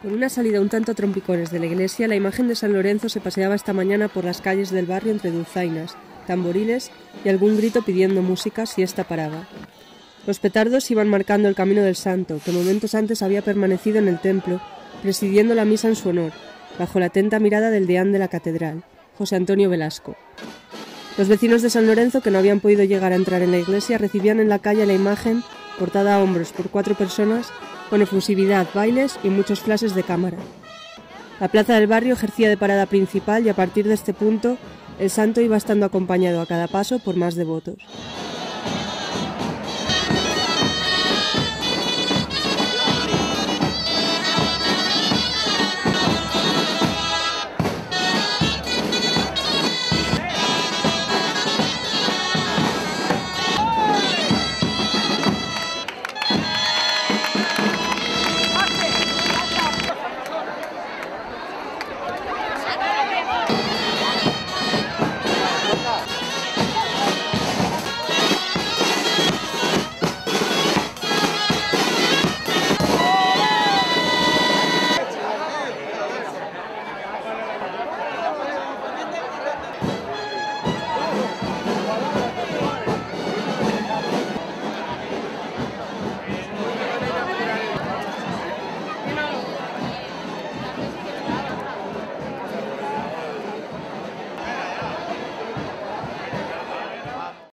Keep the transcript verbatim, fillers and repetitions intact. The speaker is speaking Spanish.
En una salida un tanto a trompicones de la iglesia, la imagen de San Lorenzo se paseaba esta mañana por las calles del barrio entre dulzainas, tamboriles y algún grito pidiendo música si ésta paraba. Los petardos iban marcando el camino del santo, que momentos antes había permanecido en el templo, presidiendo la misa en su honor, bajo la atenta mirada del deán de la catedral, José Antonio Velasco. Los vecinos de San Lorenzo, que no habían podido llegar a entrar en la iglesia, recibían en la calle la imagen, portada a hombros por cuatro personas, con efusividad, bailes y muchos flashes de cámara. La plaza del barrio ejercía de parada principal y a partir de este punto el santo iba estando acompañado a cada paso por más devotos.